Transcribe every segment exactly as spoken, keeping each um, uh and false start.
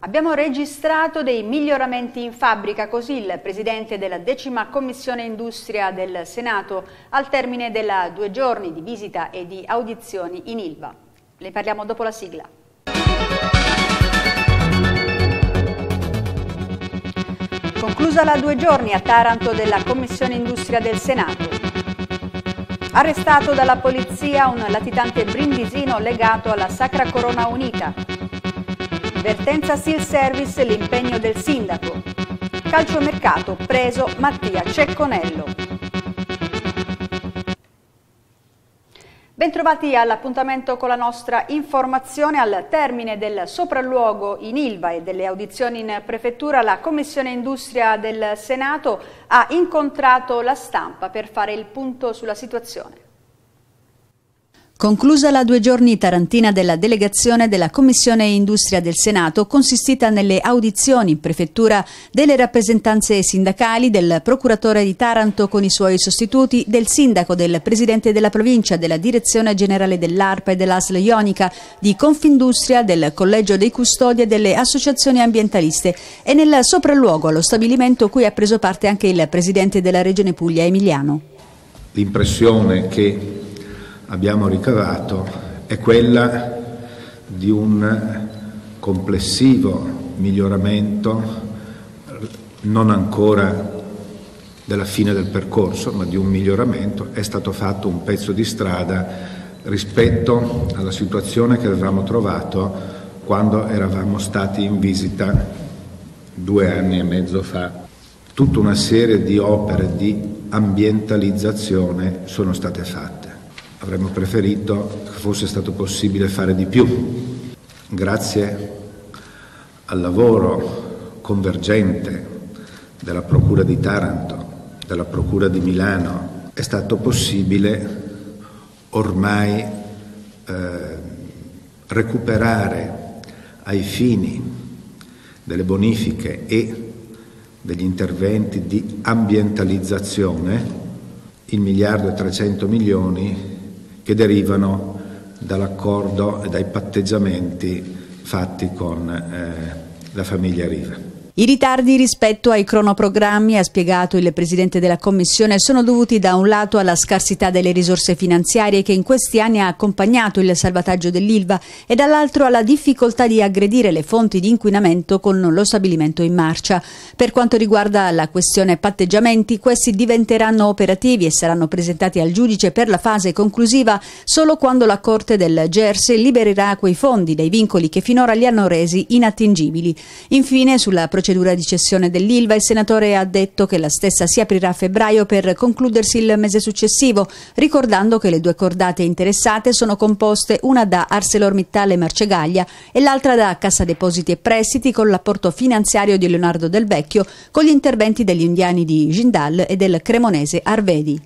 Abbiamo registrato dei miglioramenti in fabbrica, così il Presidente della decima Commissione Industria del Senato al termine della due giorni di visita e di audizioni in Ilva. Ne parliamo dopo la sigla. Conclusa la due giorni a Taranto della Commissione Industria del Senato. Arrestato dalla polizia un latitante brindisino legato alla Sacra Corona Unita. Vertenza Steel Service, l'impegno del sindaco. Calciomercato, preso Mattia Cecconello. Bentrovati all'appuntamento con la nostra informazione. Al termine del sopralluogo in Ilva e delle audizioni in prefettura, la Commissione Industria del Senato ha incontrato la stampa per fare il punto sulla situazione. Conclusa la due giorni tarantina della delegazione della Commissione Industria del Senato, consistita nelle audizioni in prefettura delle rappresentanze sindacali, del procuratore di Taranto con i suoi sostituti, del sindaco, del presidente della provincia, della direzione generale dell'ARPA e dell'A S L Ionica, di Confindustria, del collegio dei custodi e delle associazioni ambientaliste, e nel sopralluogo allo stabilimento cui ha preso parte anche il presidente della Regione Puglia, Emiliano. L'impressione che abbiamo ricavato è quella di un complessivo miglioramento, non ancora della fine del percorso, ma di un miglioramento. È stato fatto un pezzo di strada rispetto alla situazione che avevamo trovato quando eravamo stati in visita due anni e mezzo fa. Tutta una serie di opere di ambientalizzazione sono state fatte. Avremmo preferito che fosse stato possibile fare di più. Grazie al lavoro convergente della Procura di Taranto, della Procura di Milano, è stato possibile ormai eh, recuperare ai fini delle bonifiche e degli interventi di ambientalizzazione il miliardo e trecento milioni che derivano dall'accordo e dai patteggiamenti fatti con eh, la famiglia Riva. I ritardi rispetto ai cronoprogrammi, ha spiegato il Presidente della Commissione, sono dovuti da un lato alla scarsità delle risorse finanziarie che in questi anni ha accompagnato il salvataggio dell'Ilva e dall'altro alla difficoltà di aggredire le fonti di inquinamento con lo stabilimento in marcia. Per quanto riguarda la questione patteggiamenti, questi diventeranno operativi e saranno presentati al giudice per la fase conclusiva solo quando la Corte del Gers libererà quei fondi dai vincoli che finora li hanno resi inattingibili. Infine, sulla procedura di cessione dell'Ilva, il senatore ha detto che la stessa si aprirà a febbraio per concludersi il mese successivo, ricordando che le due cordate interessate sono composte una da ArcelorMittal e Marcegaglia e l'altra da Cassa Depositi e Prestiti, con l'apporto finanziario di Leonardo Del Vecchio, con gli interventi degli indiani di Jindal e del cremonese Arvedi.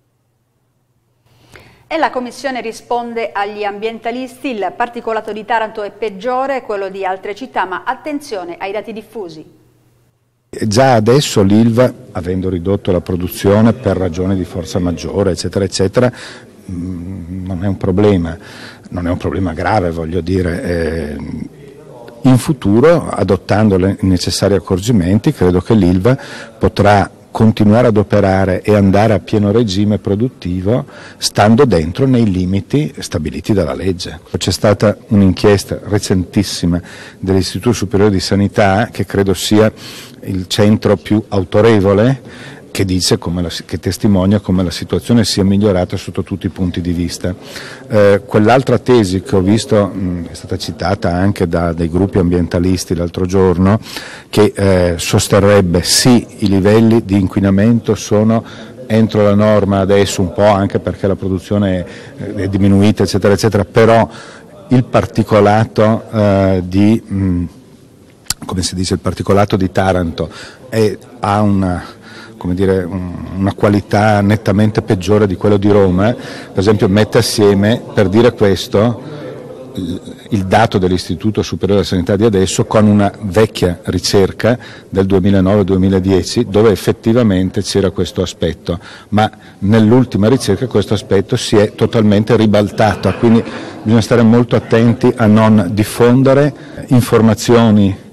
E la Commissione risponde agli ambientalisti: il particolato di Taranto è peggiore, quello di altre città, ma attenzione ai dati diffusi. Già adesso l'Ilva, avendo ridotto la produzione per ragioni di forza maggiore, eccetera, eccetera, non è un problema, non è un problema grave, voglio dire. Eh, in futuro, adottando i necessari accorgimenti, credo che l'Ilva potrà continuare ad operare e andare a pieno regime produttivo stando dentro nei limiti stabiliti dalla legge. C'è stata un'inchiesta recentissima dell'Istituto Superiore di Sanità, che credo sia il centro più autorevole, che dice come la, che testimonia come la situazione sia migliorata sotto tutti i punti di vista. Eh, quell'altra tesi che ho visto mh, è stata citata anche da dei gruppi ambientalisti l'altro giorno, che eh, sosterrebbe sì, i livelli di inquinamento sono entro la norma adesso, un po' anche perché la produzione è, è diminuita, eccetera, eccetera, però il particolato eh, di mh, come si dice, il particolato di Taranto è, ha una come dire, una qualità nettamente peggiore di quello di Roma. Per esempio, mette assieme, per dire questo, il dato dell'Istituto Superiore della Sanità di adesso con una vecchia ricerca del duemilanove duemiladieci dove effettivamente c'era questo aspetto, ma nell'ultima ricerca questo aspetto si è totalmente ribaltato, quindi bisogna stare molto attenti a non diffondere informazioni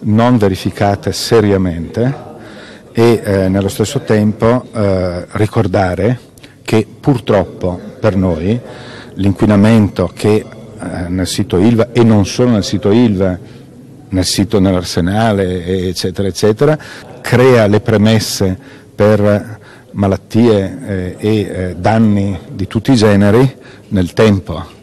non verificate seriamente e eh, nello stesso tempo eh, ricordare che purtroppo per noi l'inquinamento che eh, nel sito Ilva e non solo nel sito Ilva, nel sito nell'Arsenale eccetera eccetera, crea le premesse per malattie eh, e eh, danni di tutti i generi nel tempo.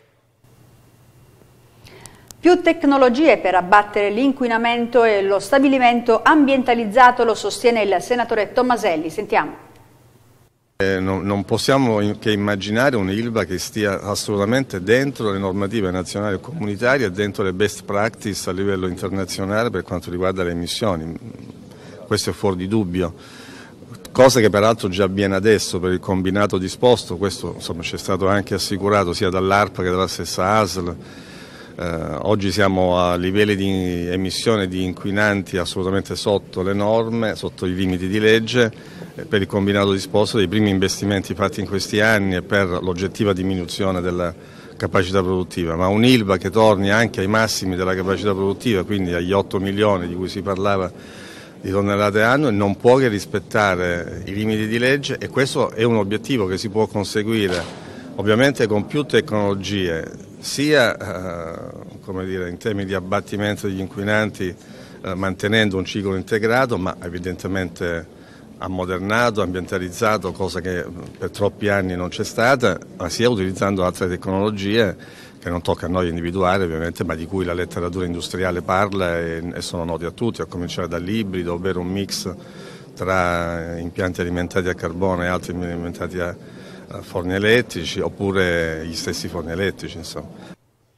Più tecnologie per abbattere l'inquinamento e lo stabilimento ambientalizzato, lo sostiene il senatore Tomaselli. Sentiamo. Eh, non, non possiamo che immaginare un'Ilva che stia assolutamente dentro le normative nazionali e comunitarie e dentro le best practice a livello internazionale per quanto riguarda le emissioni. Questo è fuori di dubbio. Cosa che peraltro già avviene adesso per il combinato disposto, questo ci è stato anche assicurato sia dall'ARPA che dalla stessa A S L. Eh, oggi siamo a livelli di emissione di inquinanti assolutamente sotto le norme, sotto i limiti di legge, eh, per il combinato disposto dei primi investimenti fatti in questi anni e per l'oggettiva diminuzione della capacità produttiva, ma un'Ilva che torni anche ai massimi della capacità produttiva, quindi agli otto milioni di cui si parlava di tonnellate anno, non può che rispettare i limiti di legge, e questo è un obiettivo che si può conseguire ovviamente con più tecnologie, sia eh, come dire, in termini di abbattimento degli inquinanti, eh, mantenendo un ciclo integrato, ma evidentemente ammodernato, ambientalizzato, cosa che per troppi anni non c'è stata, ma sia utilizzando altre tecnologie che non tocca a noi individuare ovviamente, ma di cui la letteratura industriale parla e, e sono noti a tutti, a cominciare dall'ibrido, ovvero un mix tra impianti alimentati a carbone e altri alimentati a, a forni elettrici, oppure gli stessi forni elettrici, insomma.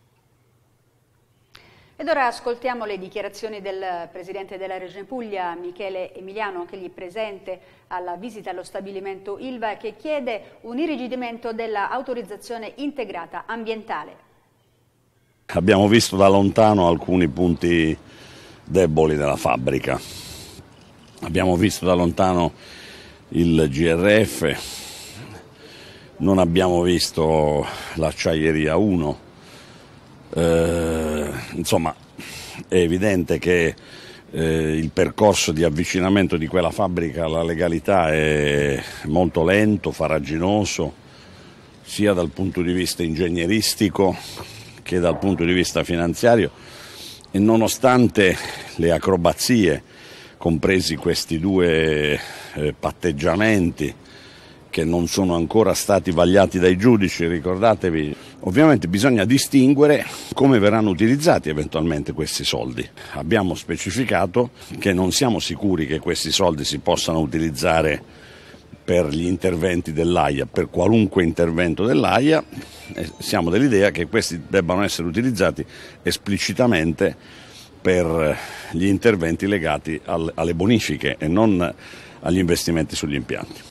Ed ora ascoltiamo le dichiarazioni del Presidente della Regione Puglia, Michele Emiliano, che è lì presente alla visita allo stabilimento Ilva, che chiede un irrigidimento dell'autorizzazione integrata ambientale. Abbiamo visto da lontano alcuni punti deboli della fabbrica. Abbiamo visto da lontano il G R F, non abbiamo visto l'acciaieria uno. Eh, insomma, è evidente che eh, il percorso di avvicinamento di quella fabbrica alla legalità è molto lento, farraginoso, sia dal punto di vista ingegneristico che dal punto di vista finanziario, e nonostante le acrobazie, compresi questi due eh, patteggiamenti che non sono ancora stati vagliati dai giudici, ricordatevi, ovviamente bisogna distinguere come verranno utilizzati eventualmente questi soldi. Abbiamo specificato che non siamo sicuri che questi soldi si possano utilizzare per gli interventi dell'A I A, per qualunque intervento dell'A I A, e siamo dell'idea che questi debbano essere utilizzati esplicitamente per gli interventi legati alle bonifiche e non agli investimenti sugli impianti.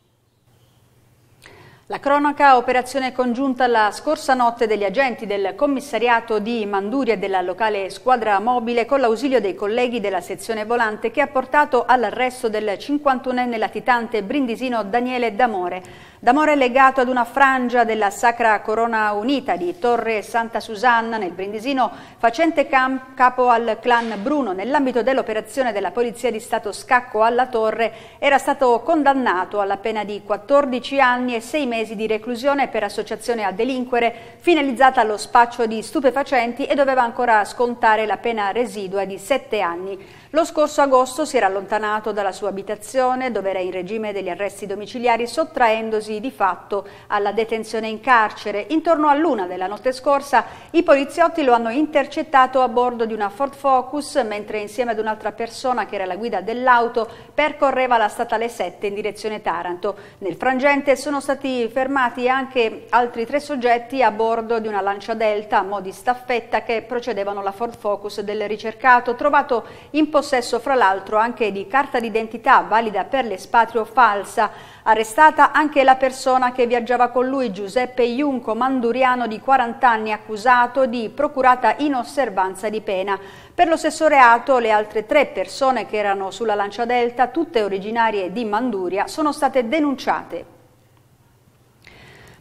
La cronaca, operazione congiunta la scorsa notte degli agenti del commissariato di Manduria e della locale squadra mobile con l'ausilio dei colleghi della sezione volante, che ha portato all'arresto del cinquantunenne latitante brindisino Daniele D'Amore. D'Amore è legato ad una frangia della Sacra Corona Unita di Torre Santa Susanna nel Brindisino, facente capo al clan Bruno. Nell'ambito dell'operazione della Polizia di Stato Scacco alla Torre era stato condannato alla pena di quattordici anni e sei mesi di reclusione per associazione a delinquere finalizzata allo spaccio di stupefacenti e doveva ancora scontare la pena residua di sette anni. Lo scorso agosto si era allontanato dalla sua abitazione, dove era in regime degli arresti domiciliari, sottraendosi di fatto alla detenzione in carcere. Intorno all'una della notte scorsa i poliziotti lo hanno intercettato a bordo di una Ford Focus, mentre insieme ad un'altra persona che era alla guida dell'auto percorreva la statale sette in direzione Taranto. Nel frangente sono stati fermati anche altri tre soggetti a bordo di una Lancia Delta a mo' di staffetta che procedevano la Ford Focus del ricercato, trovato in possesso fra l'altro anche di carta d'identità valida per l'espatrio falsa. Arrestata anche la persona che viaggiava con lui, Giuseppe Iunco, manduriano di quaranta anni, accusato di procurata inosservanza di pena. Per lo stesso reato le altre tre persone che erano sulla Lancia Delta, tutte originarie di Manduria, sono state denunciate.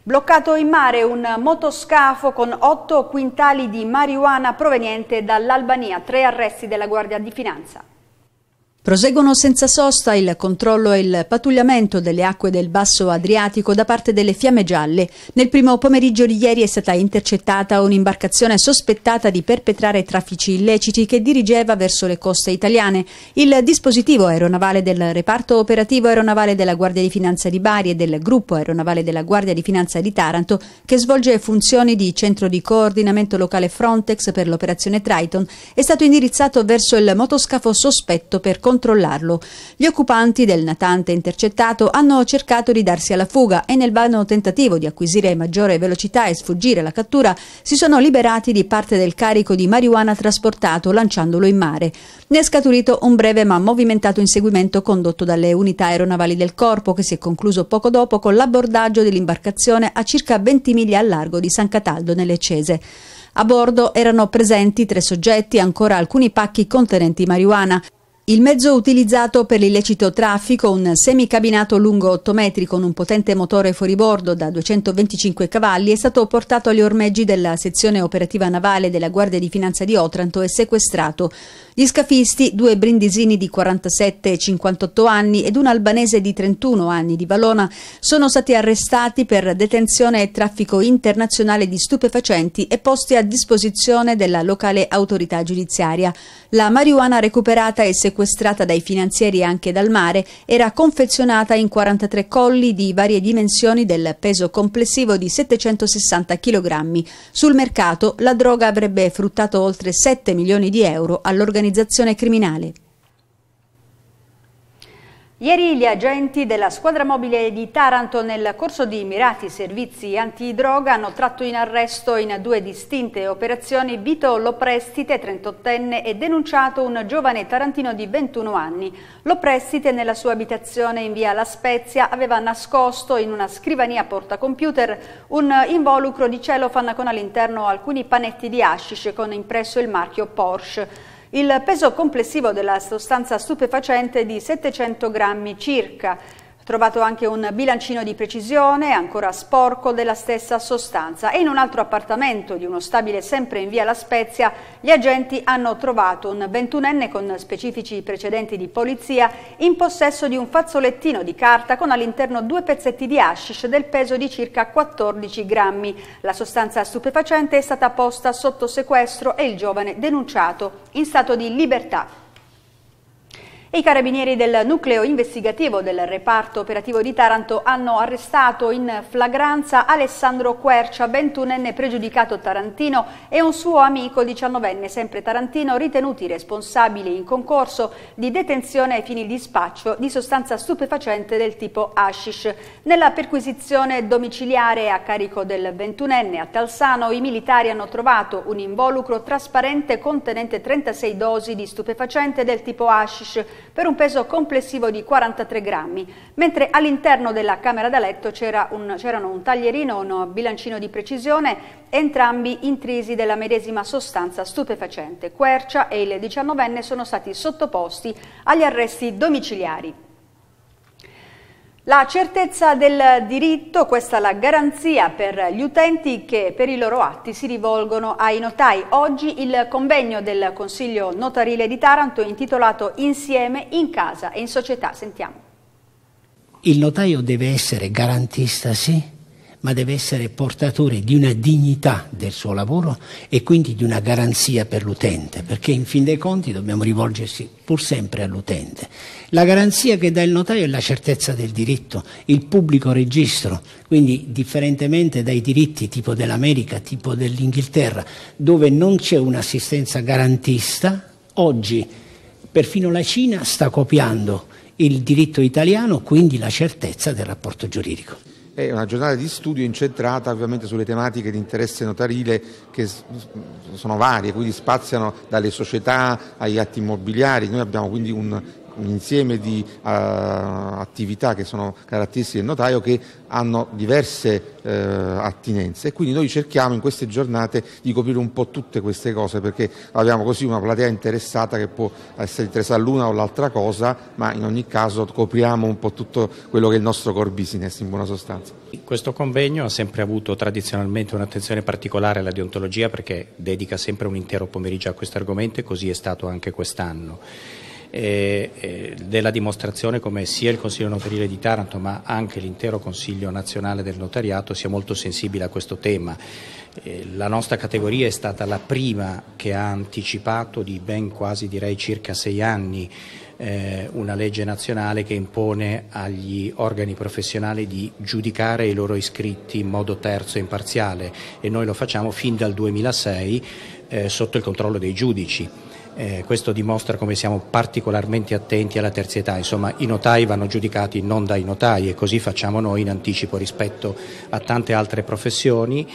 Bloccato in mare un motoscafo con otto quintali di marijuana proveniente dall'Albania, tre arresti della Guardia di Finanza. Proseguono senza sosta il controllo e il pattugliamento delle acque del Basso Adriatico da parte delle Fiamme Gialle. Nel primo pomeriggio di ieri è stata intercettata un'imbarcazione sospettata di perpetrare traffici illeciti che dirigeva verso le coste italiane. Il dispositivo aeronavale del reparto operativo aeronavale della Guardia di Finanza di Bari e del gruppo aeronavale della Guardia di Finanza di Taranto, che svolge funzioni di centro di coordinamento locale Frontex per l'operazione Triton, è stato indirizzato verso il motoscafo sospetto per controllarlo. Gli occupanti del natante intercettato hanno cercato di darsi alla fuga e nel vano tentativo di acquisire maggiore velocità e sfuggire alla cattura si sono liberati di parte del carico di marijuana trasportato lanciandolo in mare. Ne è scaturito un breve ma movimentato inseguimento condotto dalle unità aeronavali del corpo, che si è concluso poco dopo con l'abbordaggio dell'imbarcazione a circa venti miglia al largo di San Cataldo nelle Cese. A bordo erano presenti tre soggetti e ancora alcuni pacchi contenenti marijuana. Il mezzo utilizzato per l'illecito traffico, un semicabinato lungo otto metri con un potente motore fuoribordo da duecentoventicinque cavalli, è stato portato agli ormeggi della sezione operativa navale della Guardia di Finanza di Otranto e sequestrato. Gli scafisti, due brindisini di quarantasette e cinquantotto anni ed un albanese di trentuno anni di Valona, sono stati arrestati per detenzione e traffico internazionale di stupefacenti e posti a disposizione della locale autorità giudiziaria. La marijuana recuperata e sequestrata dai finanzieri e anche dal mare era confezionata in quarantatré colli di varie dimensioni del peso complessivo di settecentosessanta chilogrammi. Sul mercato la droga avrebbe fruttato oltre sette milioni di euro all'organizzazione criminale. Ieri gli agenti della squadra mobile di Taranto, nel corso di mirati servizi antidroga, hanno tratto in arresto in due distinte operazioni Vito Loprestite, trentottenne, e denunciato un giovane tarantino di ventuno anni. Loprestite, nella sua abitazione in via La Spezia, aveva nascosto in una scrivania portacomputer un involucro di cellophane con all'interno alcuni panetti di hashish con impresso il marchio Porsche. Il peso complessivo della sostanza stupefacente è di settecento grammi circa. Trovato anche un bilancino di precisione, ancora sporco, della stessa sostanza. E in un altro appartamento di uno stabile sempre in via La Spezia, gli agenti hanno trovato un ventunenne con specifici precedenti di polizia in possesso di un fazzolettino di carta con all'interno due pezzetti di hashish del peso di circa quattordici grammi. La sostanza stupefacente è stata posta sotto sequestro e il giovane denunciato in stato di libertà. I carabinieri del nucleo investigativo del reparto operativo di Taranto hanno arrestato in flagranza Alessandro Quercia, ventunenne pregiudicato tarantino, e un suo amico diciannovenne, sempre tarantino, ritenuti responsabili in concorso di detenzione ai fini di spaccio di sostanza stupefacente del tipo hashish. Nella perquisizione domiciliare a carico del ventunenne a Talsano, i militari hanno trovato un involucro trasparente contenente trentasei dosi di stupefacente del tipo hashish, per un peso complessivo di quarantatré grammi, mentre all'interno della camera da letto c'era un, c'erano un taglierino e un bilancino di precisione, entrambi intrisi della medesima sostanza stupefacente. Quercia e il diciannovenne sono stati sottoposti agli arresti domiciliari. La certezza del diritto, questa è la garanzia per gli utenti che per i loro atti si rivolgono ai notai. Oggi il convegno del Consiglio Notarile di Taranto è intitolato Insieme, in casa e in società. Sentiamo. Il notaio deve essere garantista, sì, ma deve essere portatore di una dignità del suo lavoro e quindi di una garanzia per l'utente, perché in fin dei conti dobbiamo rivolgersi pur sempre all'utente. La garanzia che dà il notaio è la certezza del diritto, il pubblico registro, quindi differentemente dai diritti tipo dell'America, tipo dell'Inghilterra, dove non c'è un'assistenza garantista, oggi perfino la Cina sta copiando il diritto italiano, quindi la certezza del rapporto giuridico. È una giornata di studio incentrata ovviamente sulle tematiche di interesse notarile, che sono varie, quindi spaziano dalle società agli atti immobiliari. Noi abbiamo quindi un un insieme di uh, attività che sono caratteristiche del notaio che hanno diverse uh, attinenze, e quindi noi cerchiamo in queste giornate di coprire un po' tutte queste cose, perché abbiamo così una platea interessata che può essere interessata all'una o l'altra cosa, ma in ogni caso copriamo un po' tutto quello che è il nostro core business in buona sostanza. Questo convegno ha sempre avuto tradizionalmente un'attenzione particolare alla deontologia, perché dedica sempre un intero pomeriggio a questo argomento, e così è stato anche quest'anno. E, e della dimostrazione come sia il Consiglio Notarile di Taranto ma anche l'intero Consiglio Nazionale del Notariato sia molto sensibile a questo tema. E la nostra categoria è stata la prima che ha anticipato di ben quasi direi circa sei anni eh, una legge nazionale che impone agli organi professionali di giudicare i loro iscritti in modo terzo e imparziale, e noi lo facciamo fin dal duemilasei eh, sotto il controllo dei giudici. Eh, questo dimostra come siamo particolarmente attenti alla terzietà. Insomma, i notai vanno giudicati non dai notai, e così facciamo noi in anticipo rispetto a tante altre professioni.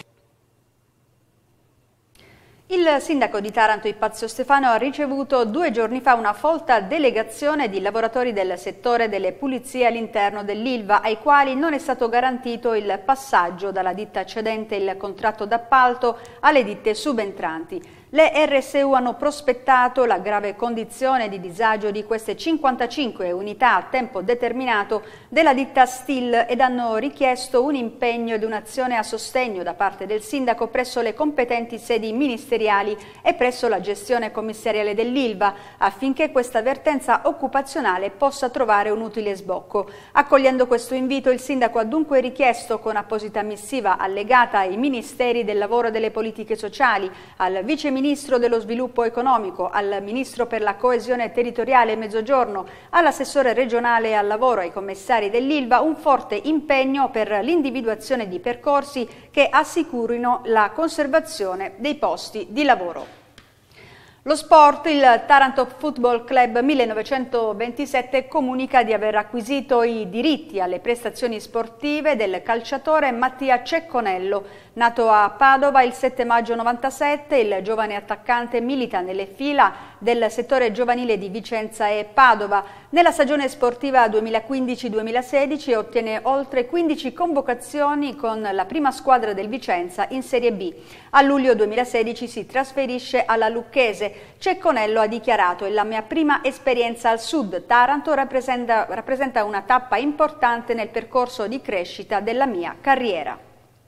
Il sindaco di Taranto Ippazio Stefano ha ricevuto due giorni fa una folta delegazione di lavoratori del settore delle pulizie all'interno dell'Ilva, ai quali non è stato garantito il passaggio dalla ditta cedente il contratto d'appalto alle ditte subentranti. Le R S U hanno prospettato la grave condizione di disagio di queste cinquantacinque unità a tempo determinato della ditta Stil ed hanno richiesto un impegno ed un'azione a sostegno da parte del sindaco presso le competenti sedi ministeriali e presso la gestione commissariale dell'Ilva, affinché questa vertenza occupazionale possa trovare un utile sbocco. Accogliendo questo invito, il sindaco ha dunque richiesto con apposita missiva allegata ai Ministeri del Lavoro e delle Politiche Sociali, al Vice Ministro dello Sviluppo Economico, al Ministro per la Coesione Territoriale e Mezzogiorno, all'assessore regionale al lavoro e ai commissari dell'Ilva un forte impegno per l'individuazione di percorsi che assicurino la conservazione dei posti di lavoro. Lo sport, il Taranto Football Club millenovecentoventisette comunica di aver acquisito i diritti alle prestazioni sportive del calciatore Mattia Cecconello. Nato a Padova il sette maggio novantasette, il giovane attaccante milita nelle fila del settore giovanile di Vicenza e Padova. Nella stagione sportiva duemilaquindici duemilasedici ottiene oltre quindici convocazioni con la prima squadra del Vicenza in Serie B. A luglio duemilasedici si trasferisce alla Lucchese. Cecconello ha dichiarato: «È la mia prima esperienza al sud. Taranto rappresenta, rappresenta una tappa importante nel percorso di crescita della mia carriera».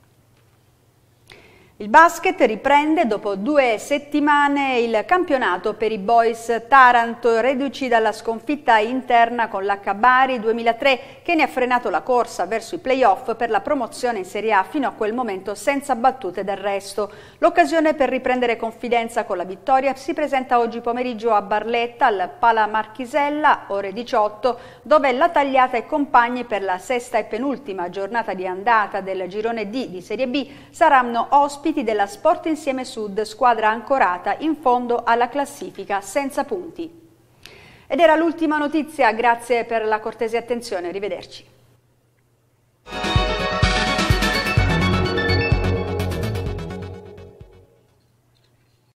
Il basket riprende dopo due settimane il campionato per i boys Taranto, reduci dalla sconfitta interna con l'H Bari duemilatré, che ne ha frenato la corsa verso i playoff per la promozione in Serie A fino a quel momento senza battute d'arresto. L'occasione per riprendere confidenza con la vittoria si presenta oggi pomeriggio a Barletta, al Pala Marchisella, ore diciotto, dove la Tagliata e compagni per la sesta e penultima giornata di andata del girone D di Serie B saranno ospiti della Sport Insieme Sud, squadra ancorata in fondo alla classifica senza punti. Ed era l'ultima notizia, grazie per la cortese attenzione, arrivederci.